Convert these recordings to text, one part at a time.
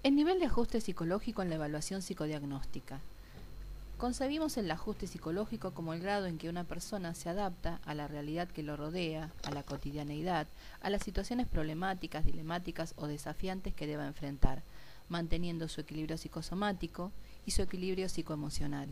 El nivel de ajuste psicológico en la evaluación psicodiagnóstica. Concebimos el ajuste psicológico como el grado en que una persona se adapta a la realidad que lo rodea, a la cotidianeidad, a las situaciones problemáticas, dilemáticas o desafiantes que deba enfrentar, manteniendo su equilibrio psicosomático y su equilibrio psicoemocional.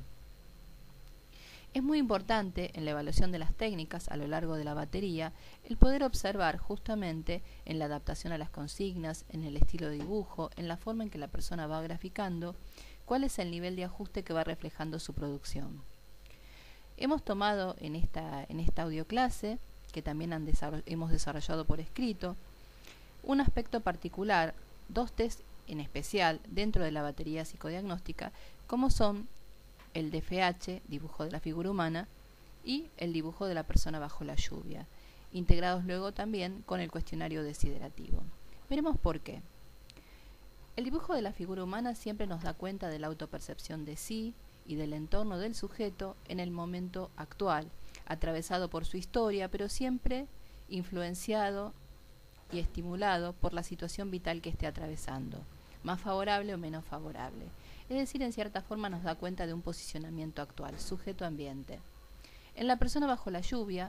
Es muy importante en la evaluación de las técnicas a lo largo de la batería el poder observar justamente en la adaptación a las consignas, en el estilo de dibujo, en la forma en que la persona va graficando, cuál es el nivel de ajuste que va reflejando su producción. Hemos tomado en esta audioclase, que también hemos desarrollado por escrito, un aspecto particular, dos test en especial dentro de la batería psicodiagnóstica, como son el DFH, dibujo de la figura humana, y el dibujo de la persona bajo la lluvia, integrados luego también con el cuestionario desiderativo. Veremos por qué. El dibujo de la figura humana siempre nos da cuenta de la autopercepción de sí y del entorno del sujeto en el momento actual, atravesado por su historia, pero siempre influenciado y estimulado por la situación vital que esté atravesando, más favorable o menos favorable. Es decir, en cierta forma nos da cuenta de un posicionamiento actual, sujeto-ambiente. En la persona bajo la lluvia,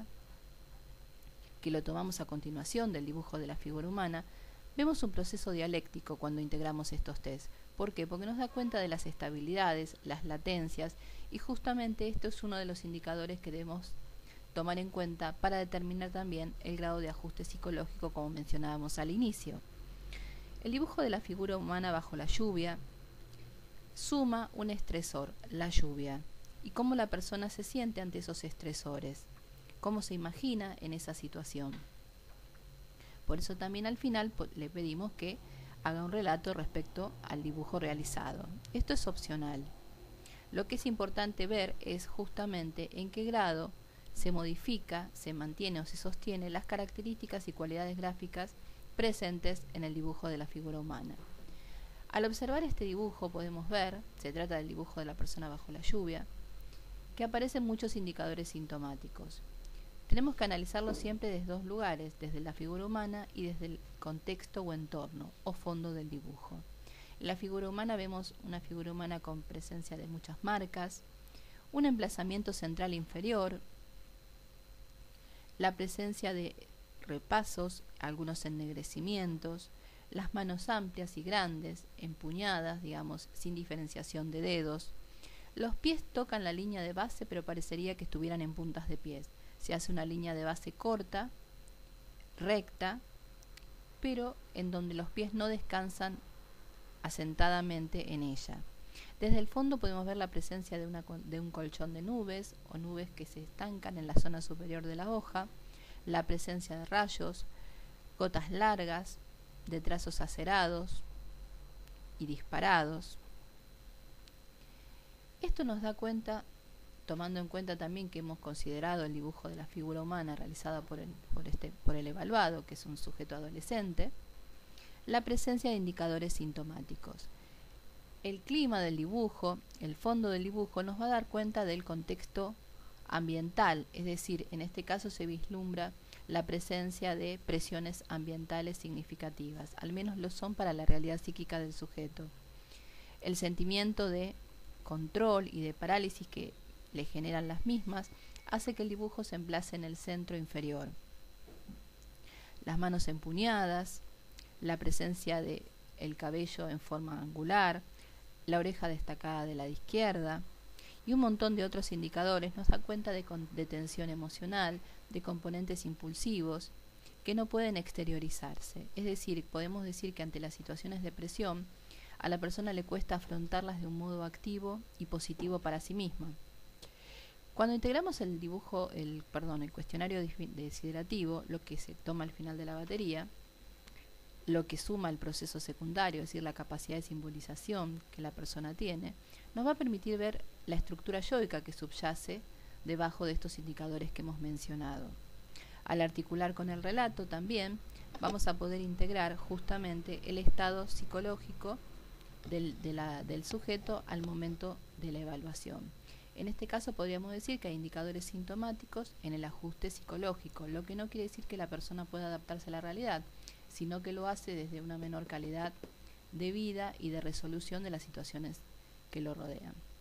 que lo tomamos a continuación del dibujo de la figura humana, vemos un proceso dialéctico cuando integramos estos test. ¿Por qué? Porque nos da cuenta de las estabilidades, las latencias, y justamente esto es uno de los indicadores que debemos tomar en cuenta para determinar también el grado de ajuste psicológico, como mencionábamos al inicio. El dibujo de la figura humana bajo la lluvia suma un estresor, la lluvia, y cómo la persona se siente ante esos estresores, cómo se imagina en esa situación. Por eso también al final le pedimos que haga un relato respecto al dibujo realizado. Esto es opcional. Lo que es importante ver es justamente en qué grado se modifica, se mantiene o se sostiene las características y cualidades gráficas presentes en el dibujo de la figura humana. Al observar este dibujo podemos ver, se trata del dibujo de la persona bajo la lluvia, que aparecen muchos indicadores sintomáticos. Tenemos que analizarlo siempre desde dos lugares, desde la figura humana y desde el contexto o entorno o fondo del dibujo. En la figura humana vemos una figura humana con presencia de muchas marcas, un emplazamiento central inferior, la presencia de repasos, algunos ennegrecimientos, las manos amplias y grandes, empuñadas, digamos, sin diferenciación de dedos. Los pies tocan la línea de base, pero parecería que estuvieran en puntas de pies. Se hace una línea de base corta, recta, pero en donde los pies no descansan asentadamente en ella. Desde el fondo podemos ver la presencia de un colchón de nubes o nubes que se estancan en la zona superior de la hoja, la presencia de rayos, gotas largas, de trazos acerados y disparados. Esto nos da cuenta, tomando en cuenta también que hemos considerado el dibujo de la figura humana realizada por el evaluado, que es un sujeto adolescente, la presencia de indicadores sintomáticos. El clima del dibujo, el fondo del dibujo, nos va a dar cuenta del contexto ambiental, es decir, en este caso se vislumbra la presencia de presiones ambientales significativas, al menos lo son para la realidad psíquica del sujeto. El sentimiento de control y de parálisis que le generan las mismas hace que el dibujo se emplace en el centro inferior. Las manos empuñadas, la presencia de el cabello en forma angular, la oreja destacada de la izquierda y un montón de otros indicadores nos da cuenta de tensión emocional, de componentes impulsivos que no pueden exteriorizarse. Es decir, podemos decir que ante las situaciones de presión a la persona le cuesta afrontarlas de un modo activo y positivo para sí misma. Cuando integramos el cuestionario desiderativo, lo que se toma al final de la batería, lo que suma el proceso secundario, es decir, la capacidad de simbolización que la persona tiene, nos va a permitir ver la estructura yoica que subyace debajo de estos indicadores que hemos mencionado. Al articular con el relato también vamos a poder integrar justamente el estado psicológico del sujeto al momento de la evaluación. En este caso podríamos decir que hay indicadores sintomáticos en el ajuste psicológico, lo que no quiere decir que la persona pueda adaptarse a la realidad, sino que lo hace desde una menor calidad de vida y de resolución de las situaciones que lo rodean.